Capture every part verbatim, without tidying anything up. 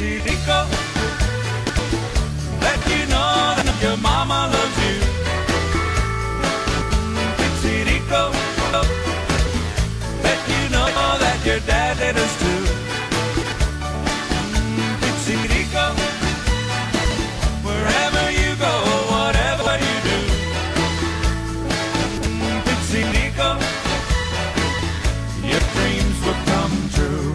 Pixie Rico, let you know that your mama loves you. Pixie Rico, let you know that your dad did us too. Pixie Rico, wherever you go, whatever you do. Pixie Rico, your dreams will come true.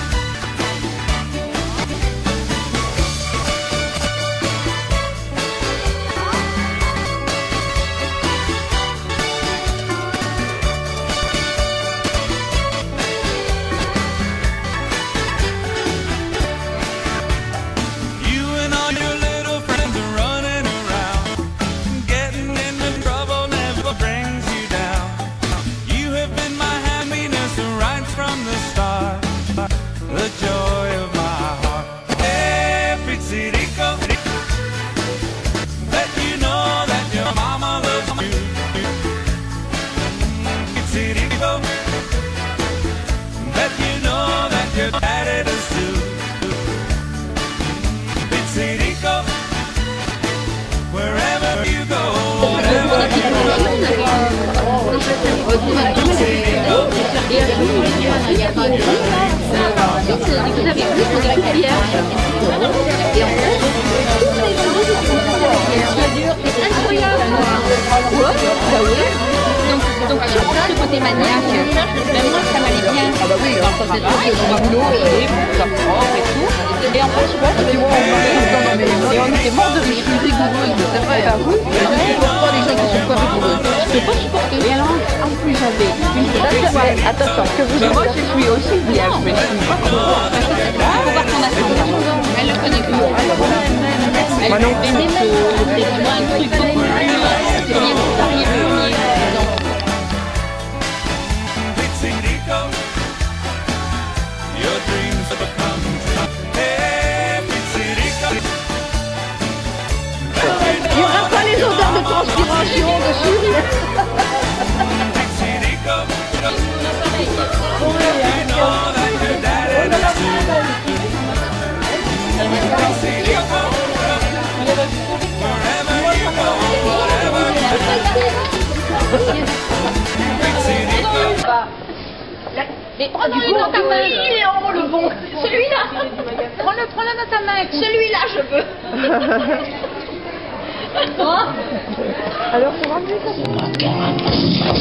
Vous avez vu sur la carrière et en fait, c'est incroyable. Ouais, bah oui. Donc, donc sur ce côté maniaque, même moi ça m'allait bien. Ah bah oui, ça c'est sûr que dans le boulot, ça propre et tout. Et en fait, je vois, tu vois, on et on était morts de rire, rigoureuse, c'est vrai. Bah oui, on voit les gens qui sont pas rigoureux. Je peux pas supporter. Et alors, en plus j'avais une place. Attention, que vous moi je suis aussi bien, je me suis pas trop. Il faut voir qu'on a ça. Elle le connaît que moi. Elle me fait des c'est moi un truc beaucoup plus. C'est bien que ça arrive premier. Il n'y aura pas les odeurs de transpiration dessus. Mais prends-le dans ta main. Il est en haut le bon. Celui-là. Prends-le, prends-le dans ta main. Celui-là, je veux. Alors, ça va mieux ça.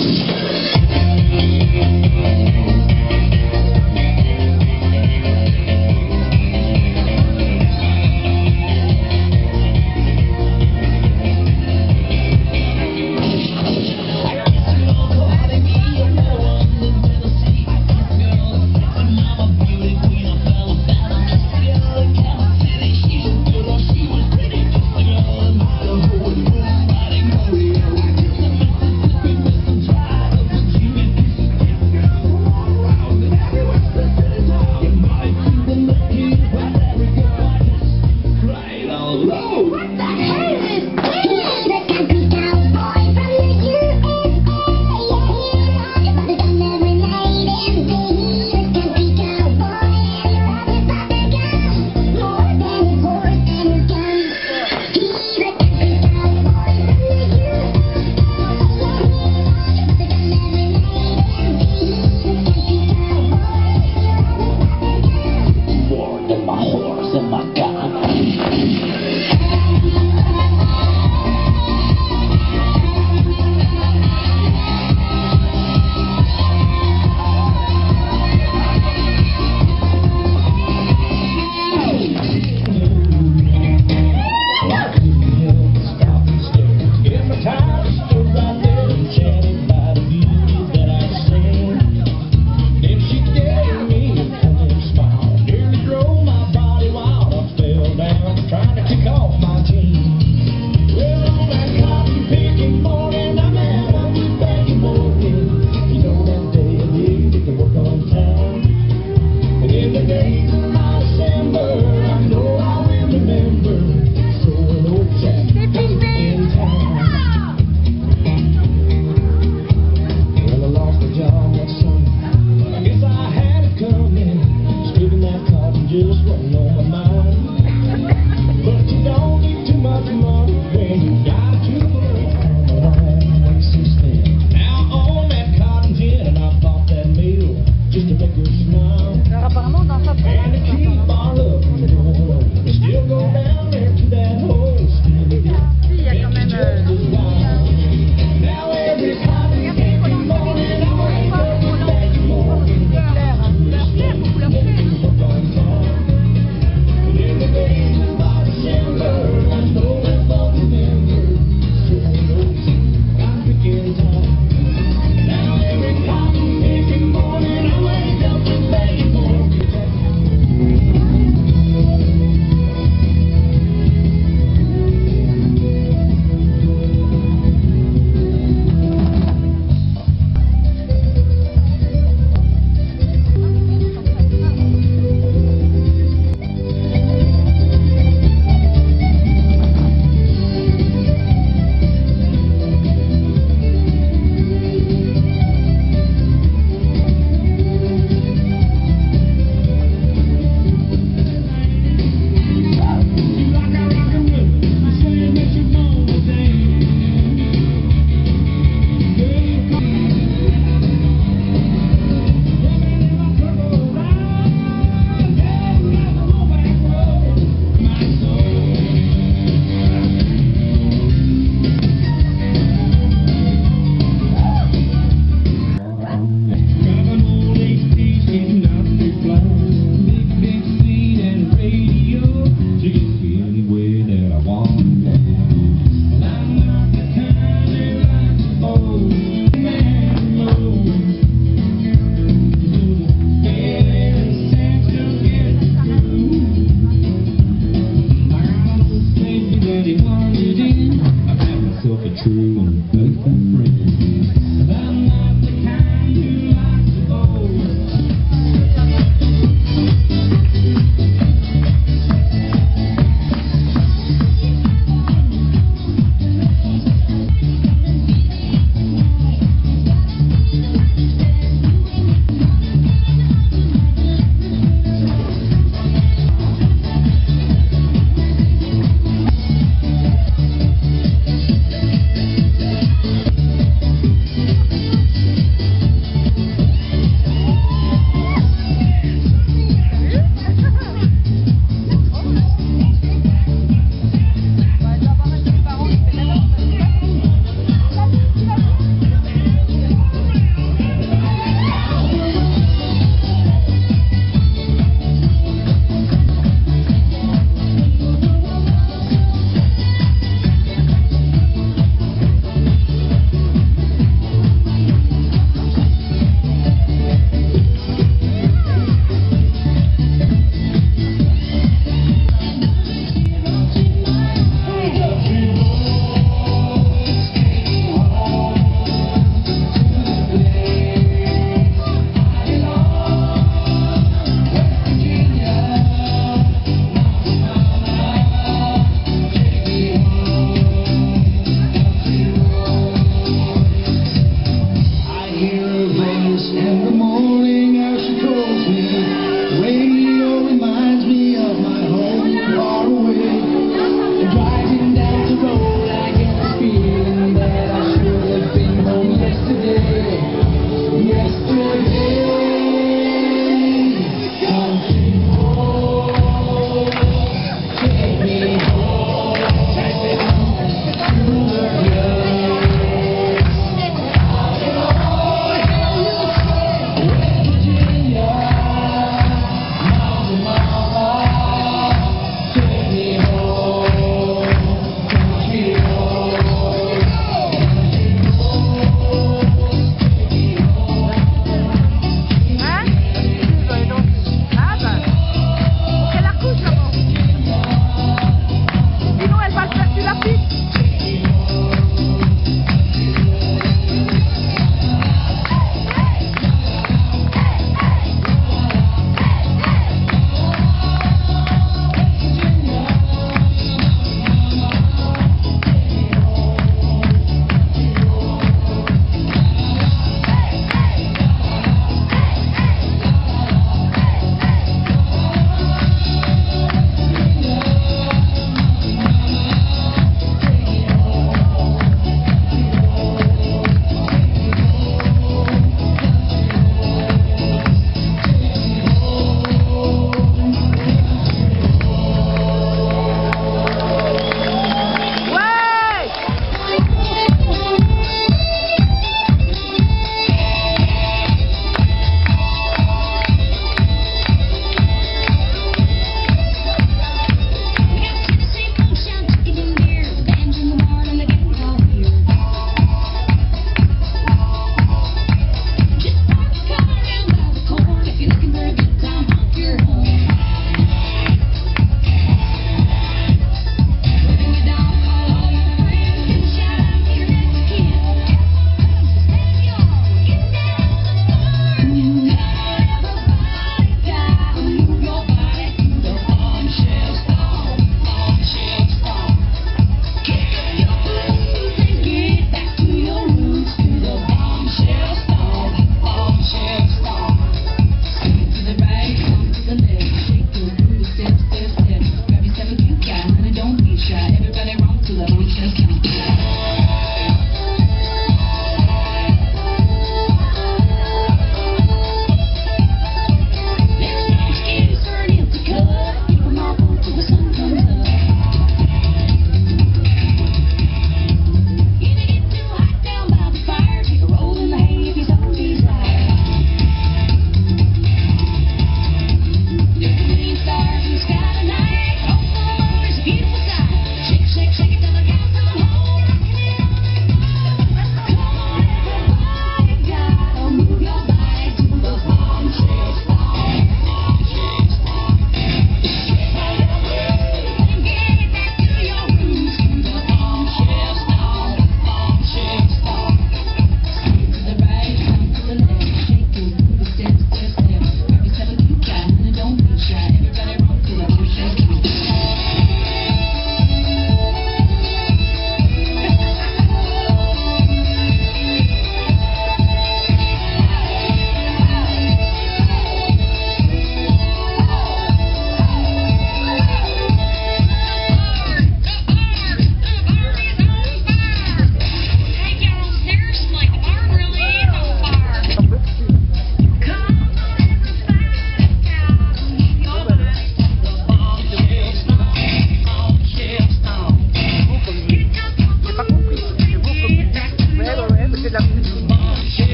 just wasn't on my mind.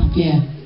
Yeah.